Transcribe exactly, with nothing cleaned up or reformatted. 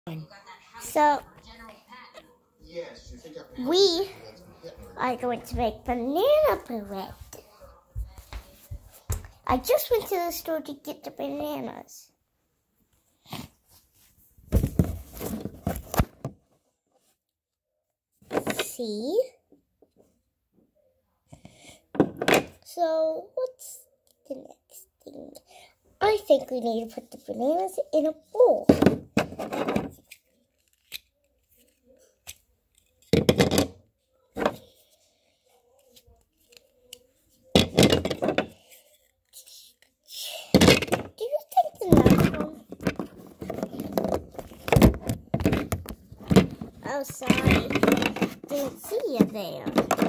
So, we are going to make banana bread. I just went to the store to get the bananas. See? So, what's the next thing? I think we need to put the bananas in a bowl. Do you think the next one? Oh, sorry. Didn't see you there.